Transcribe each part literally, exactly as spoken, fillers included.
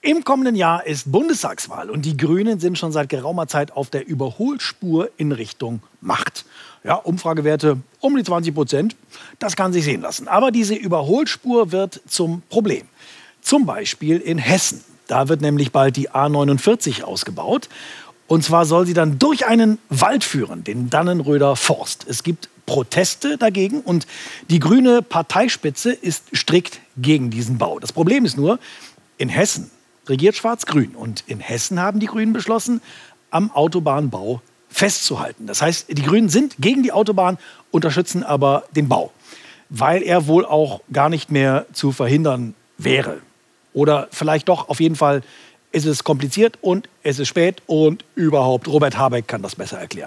Im kommenden Jahr ist Bundestagswahl und die Grünen sind schon seit geraumer Zeit auf der Überholspur in Richtung Macht. Ja, Umfragewerte um die zwanzig Prozent, das kann sich sehen lassen. Aber diese Überholspur wird zum Problem. Zum Beispiel in Hessen. Da wird nämlich bald die A neunundvierzig ausgebaut. Und zwar soll sie dann durch einen Wald führen, den Dannenröder Forst. Es gibt Proteste dagegen und die grüne Parteispitze ist strikt gegen diesen Bau. Das Problem ist nur, in Hessen regiert Schwarz-Grün. Und in Hessen haben die Grünen beschlossen, am Autobahnbau festzuhalten. Das heißt, die Grünen sind gegen die Autobahn, unterstützen aber den Bau, weil er wohl auch gar nicht mehr zu verhindern wäre. Oder vielleicht doch, auf jeden Fall ist es kompliziert und es ist spät und überhaupt, Robert Habeck kann das besser erklären.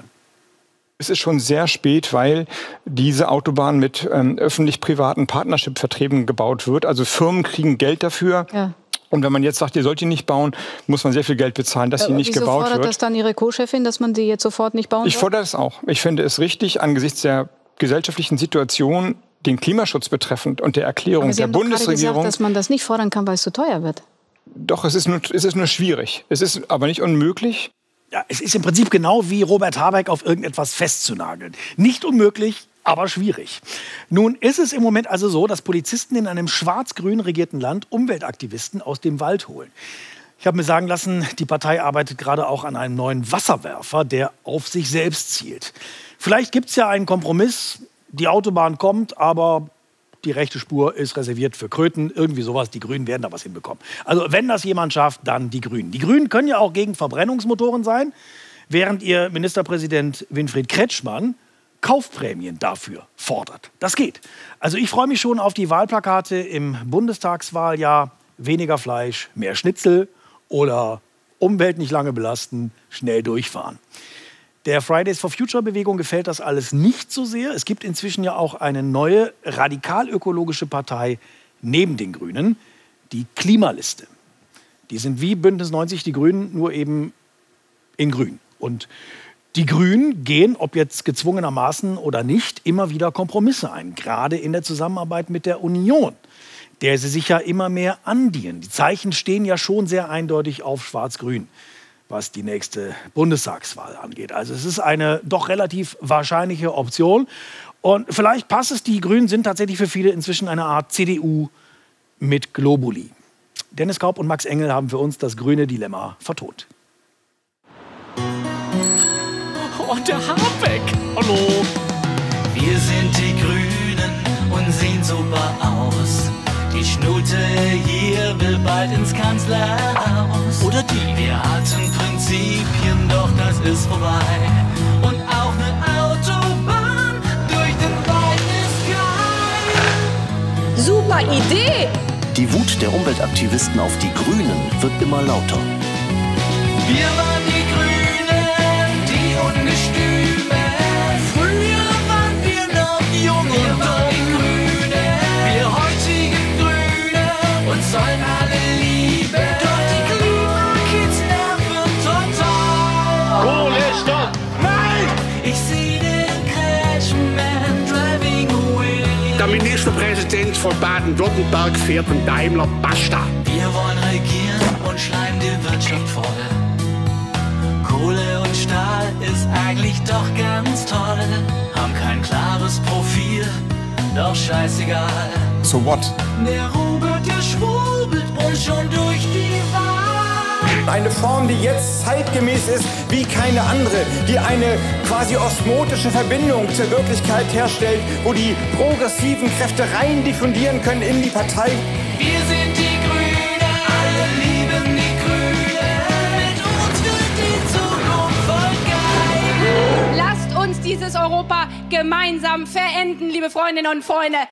Es ist schon sehr spät, weil diese Autobahn mit ähm, öffentlich-privaten Partnership-Verträgen gebaut wird. Also Firmen kriegen Geld dafür. Ja. Und wenn man jetzt sagt, ihr sollt die nicht bauen, muss man sehr viel Geld bezahlen, dass sie nicht gebaut wird. Wieso fordert das dann Ihre Co-Chefin, dass man die jetzt sofort nicht bauen soll? Ich fordere es auch. Ich finde es richtig, angesichts der gesellschaftlichen Situation, den Klimaschutz betreffend und der Erklärung der Bundesregierung. Aber Sie haben doch gerade gesagt, dass man das nicht fordern kann, weil es zu teuer wird. Doch, es ist nur, es ist nur schwierig. Es ist aber nicht unmöglich. Ja, es ist im Prinzip genau wie Robert Habeck auf irgendetwas festzunageln. Nicht unmöglich, aber schwierig. Nun ist es im Moment also so, dass Polizisten in einem schwarz-grün regierten Land Umweltaktivisten aus dem Wald holen. Ich habe mir sagen lassen, die Partei arbeitet gerade auch an einem neuen Wasserwerfer, der auf sich selbst zielt. Vielleicht gibt es ja einen Kompromiss. Die Autobahn kommt, aber die rechte Spur ist reserviert für Kröten. Irgendwie sowas. Die Grünen werden da was hinbekommen. Also wenn das jemand schafft, dann die Grünen. Die Grünen können ja auch gegen Verbrennungsmotoren sein, während ihr Ministerpräsident Winfried Kretschmann Kaufprämien dafür fordert. Das geht. Also ich freue mich schon auf die Wahlplakate im Bundestagswahljahr. Weniger Fleisch, mehr Schnitzel oder Umwelt nicht lange belasten, schnell durchfahren. Der Fridays for Future Bewegung gefällt das alles nicht so sehr. Es gibt inzwischen ja auch eine neue radikal-ökologische Partei neben den Grünen, die Klimaliste. Die sind wie Bündnis neunzig die Grünen, nur eben in Grün. Und die Grünen gehen, ob jetzt gezwungenermaßen oder nicht, immer wieder Kompromisse ein. Gerade in der Zusammenarbeit mit der Union, der sie sich ja immer mehr andienen. Die Zeichen stehen ja schon sehr eindeutig auf Schwarz-Grün, was die nächste Bundestagswahl angeht. Also es ist eine doch relativ wahrscheinliche Option. Und vielleicht passt es, die Grünen sind tatsächlich für viele inzwischen eine Art C D U mit Globuli. Dennis Kaup und Max Engel haben für uns das grüne Dilemma vertont. Oh, der Habeck! Hallo! Wir sind die Grünen und sehen super aus. Die Schnute hier will bald ins Kanzlerhaus. Oder die. Wir hatten Prinzipien, doch das ist vorbei. Und auch eine Autobahn durch den Wald ist geil. Super Idee! Die Wut der Umweltaktivisten auf die Grünen wird immer lauter. Wir waren die Grünen, die Ungestüme. Früher waren wir noch jung wir und dumm. Die Grüne, wir heutige Grüne, uns sollen alle lieben. Doch die Klimakids nerven total. Kohle, stopp! Nein! Ich sehe den Kretschmann driving away. Der Ministerpräsident von Baden-Württemberg fährt einen Daimler, basta. Wir wollen regieren und schreiben die Wirtschaft voll. Kohle und Stahl ist eigentlich doch ganz toll. Haben kein klares Profil, doch scheißegal. So what? Der Robert, der schwurbelt uns schon durch die Wahl. Eine Form, die jetzt zeitgemäß ist wie keine andere, die eine quasi osmotische Verbindung zur Wirklichkeit herstellt, wo die progressiven Kräfte rein diffundieren können in die Partei. Wir sind die Grünen, alle lieben die Grünen. Mit uns wird die Zukunft voll geil. Lasst uns dieses Europa gemeinsam verenden, liebe Freundinnen und Freunde.